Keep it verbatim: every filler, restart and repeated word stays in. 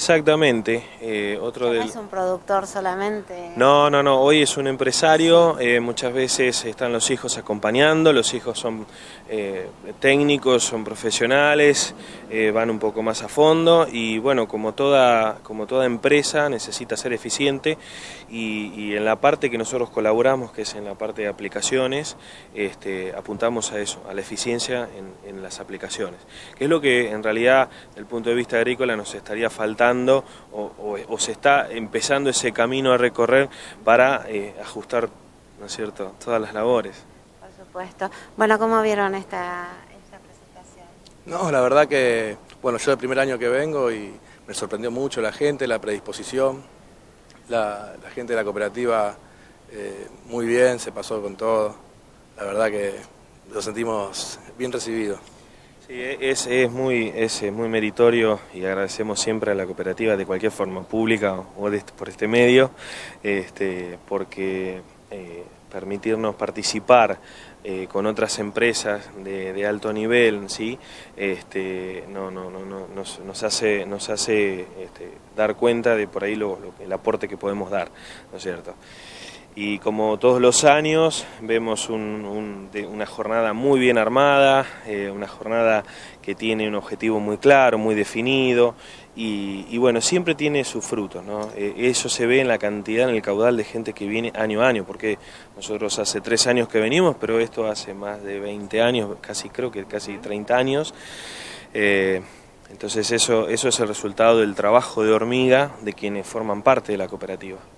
Exactamente. Eh, otro ¿No del... es un productor solamente? No, no, no, hoy es un empresario, eh, muchas veces están los hijos acompañando, los hijos son eh, técnicos, son profesionales, eh, van un poco más a fondo y bueno, como toda, como toda empresa necesita ser eficiente y, y en la parte que nosotros colaboramos, que es en la parte de aplicaciones, este, apuntamos a eso, a la eficiencia en, en las aplicaciones, que es lo que en realidad desde el punto de vista agrícola nos estaría faltando o, o, o se está empezando ese camino a recorrer para eh, ajustar, ¿no es cierto?, todas las labores. Por supuesto. Bueno, ¿cómo vieron esta, esta presentación? No, la verdad que, bueno, yo el primer año que vengo y me sorprendió mucho la gente, la predisposición, la, la gente de la cooperativa eh, muy bien, se pasó con todo, la verdad que lo sentimos bien recibido. Sí, es, es, muy, es muy meritorio y agradecemos siempre a la cooperativa de cualquier forma, pública o de, por este medio, este, porque eh, permitirnos participar eh, con otras empresas de, de alto nivel, ¿sí? este, no, no, no, no, nos, nos hace, nos hace este, dar cuenta de por ahí lo, lo, el aporte que podemos dar, ¿no es cierto? Y como todos los años vemos un, un, de una jornada muy bien armada, eh, una jornada que tiene un objetivo muy claro, muy definido y, y bueno, siempre tiene sus frutos, ¿no? Eh, eso se ve en la cantidad, en el caudal de gente que viene año a año, porque nosotros hace tres años que venimos, pero esto hace más de veinte años, casi creo que casi treinta años. Eh, entonces eso, eso es el resultado del trabajo de hormiga de quienes forman parte de la cooperativa.